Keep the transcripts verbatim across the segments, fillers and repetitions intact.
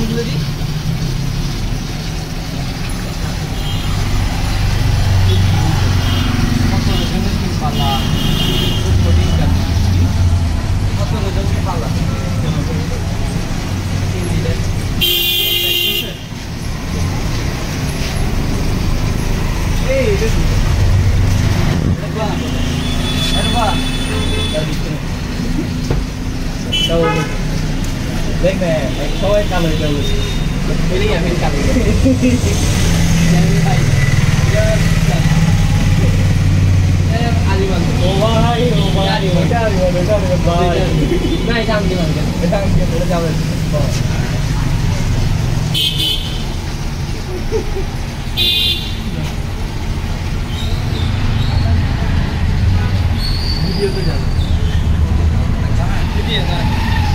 তুলে দিই কত ওজনের কি পাল্লা কত ওজন কি পাল্লা এই দেখুন এটা এটা বা đâu đây nè thôi cao lời đầu cái này mình cầm như vậy em ali bang over hai over ali bang क्या ali bang क्या ali bang नहीं जाम दी बang बेटा ये तो जाओ वीडियो तो जाओ वीडियो ना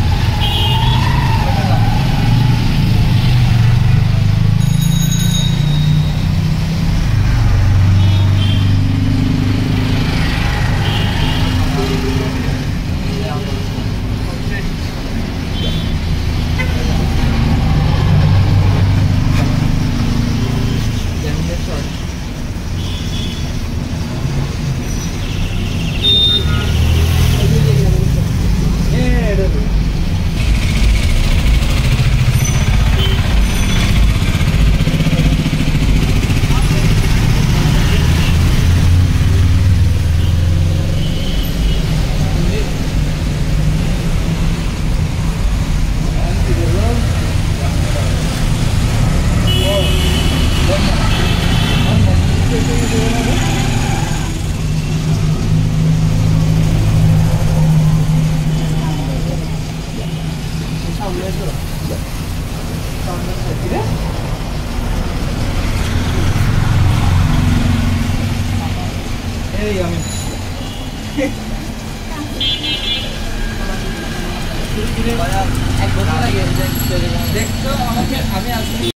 এই আমি এক বছর লাগে দেখতো আমাকে আমি আসলে